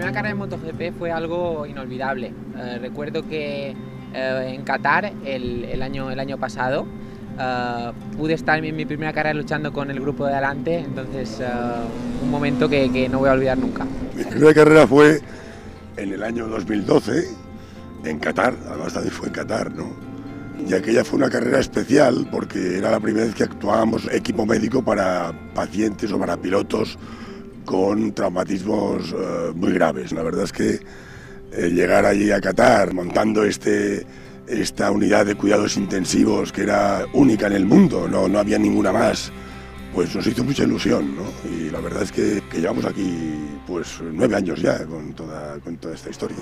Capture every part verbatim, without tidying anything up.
primera carrera en MotoGP fue algo inolvidable. Eh, recuerdo que eh, en Qatar el, el, año, el año pasado eh, pude estar en mi primera carrera luchando con el grupo de adelante, entonces eh, un momento que, que no voy a olvidar nunca. Mi primera carrera fue en el año dos mil doce en Qatar, además también fue en Qatar, ¿no? Y aquella fue una carrera especial porque era la primera vez que actuábamos equipo médico para pacientes o para pilotos con traumatismos uh, muy graves. La verdad es que eh, llegar allí a Qatar montando este, esta unidad de cuidados intensivos que era única en el mundo, no, no había ninguna más, pues nos hizo mucha ilusión, ¿no? Y la verdad es que, que llevamos aquí pues nueve años ya con toda, con toda esta historia.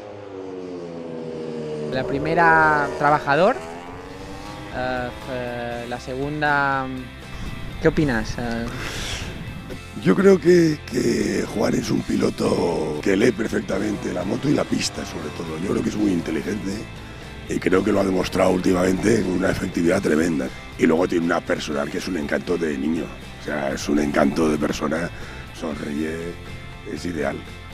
La primera, trabajador. Uh, la segunda, ¿qué opinas? Uh... Yo creo que, que Juan es un piloto que lee perfectamente la moto y la pista, sobre todo. Yo creo que es muy inteligente y creo que lo ha demostrado últimamente con una efectividad tremenda. Y luego tiene una personal que es un encanto de niño, o sea, es un encanto de persona, sonríe, es ideal.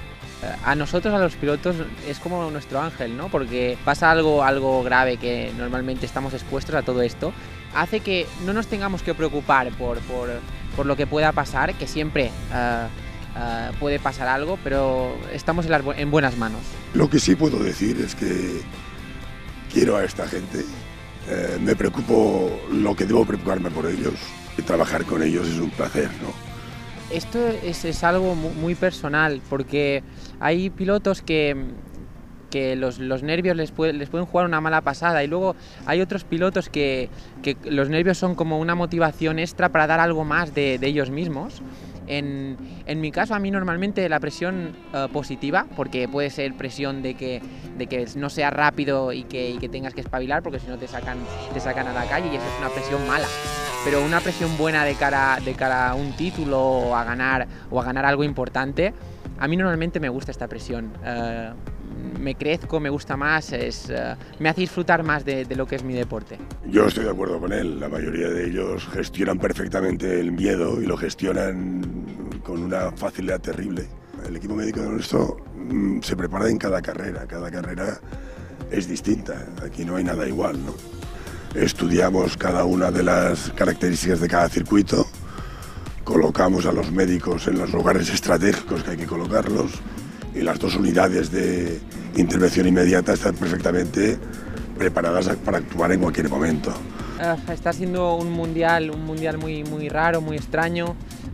A nosotros, a los pilotos, es como nuestro ángel, ¿no? Porque pasa algo, algo grave, que normalmente estamos expuestos a todo esto, hace que no nos tengamos que preocupar por, por, por lo que pueda pasar, que siempre uh, uh, puede pasar algo, pero estamos en, las, en buenas manos. Lo que sí puedo decir es que quiero a esta gente, eh, me preocupo lo que debo preocuparme por ellos, y trabajar con ellos es un placer, ¿no? Esto es, es algo muy personal, porque hay pilotos que, que los, los nervios les, puede, les pueden jugar una mala pasada, y luego hay otros pilotos que, que los nervios son como una motivación extra para dar algo más de, de ellos mismos. En, en mi caso, a mí normalmente la presión uh, positiva, porque puede ser presión de que, de que no sea rápido y que, y que tengas que espabilar, porque si no te sacan, te sacan a la calle, y eso es una presión mala. Pero una presión buena de cara, de cara a un título o a ganar, o a ganar algo importante, a mí normalmente me gusta esta presión. Uh, me crezco, me gusta más, es, uh, me hace disfrutar más de, de lo que es mi deporte. Yo estoy de acuerdo con él, la mayoría de ellos gestionan perfectamente el miedo y lo gestionan con una facilidad terrible. El equipo médico de nuestro mm, se prepara en cada carrera, cada carrera es distinta, aquí no hay nada igual, ¿no? Estudiamos cada una de las características de cada circuito, colocamos a los médicos en los lugares estratégicos que hay que colocarlos, y las dos unidades de intervención inmediata están perfectamente preparadas para actuar en cualquier momento. Uh, está siendo un mundial, un mundial muy, muy raro, muy extraño.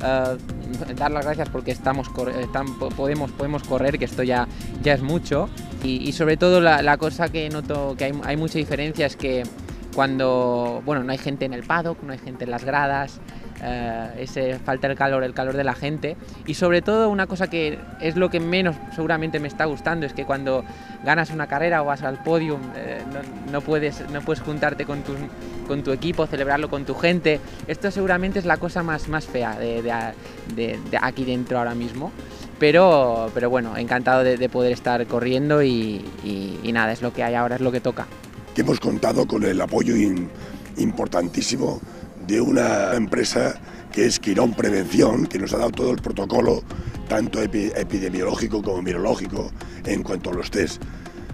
Uh, dar las gracias porque estamos, están, podemos, podemos correr, que esto ya, ya es mucho. Y, y sobre todo la, la cosa que noto que hay, hay mucha diferencia es que cuando, bueno, no hay gente en el paddock, no hay gente en las gradas, uh, ese, falta el calor, el calor de la gente, y sobre todo una cosa que es lo que menos seguramente me está gustando, es que cuando ganas una carrera o vas al podium, eh, no, no, puedes, no puedes juntarte con tu, con tu equipo, celebrarlo con tu gente. Esto seguramente es la cosa más, más fea de, de, de, de aquí dentro ahora mismo. Pero, pero bueno, encantado de, de poder estar corriendo y, y, y nada, es lo que hay ahora, es lo que toca. Que hemos contado con el apoyo in, importantísimo de una empresa que es Quirón Prevención, que nos ha dado todo el protocolo, tanto epi, epidemiológico como virológico, en cuanto a los test.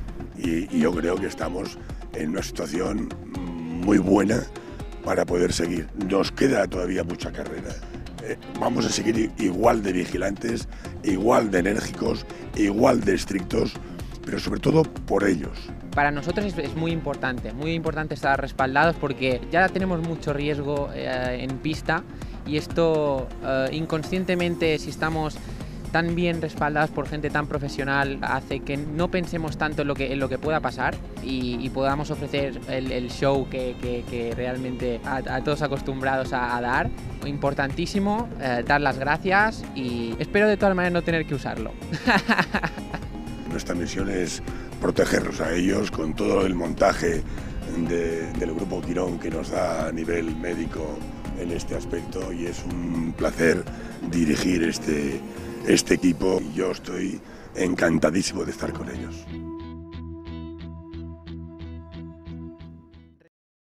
Y, y yo creo que estamos en una situación muy buena para poder seguir. Nos queda todavía mucha carrera. Eh, vamos a seguir igual de vigilantes, igual de enérgicos, igual de estrictos, pero sobre todo por ellos. Para nosotros es, es muy importante, muy importante estar respaldados porque ya tenemos mucho riesgo eh, en pista, y esto eh, inconscientemente, si estamos tan bien respaldados por gente tan profesional, hace que no pensemos tanto en lo que, en lo que pueda pasar y, y podamos ofrecer el, el show que, que, que realmente a, a todos acostumbrados a, a dar. Importantísimo, eh, dar las gracias, y espero de todas maneras no tener que usarlo. Nuestra misión es protegerlos a ellos con todo el montaje de, del Grupo Quirón que nos da a nivel médico en este aspecto, y es un placer dirigir este, este equipo, y yo estoy encantadísimo de estar con ellos.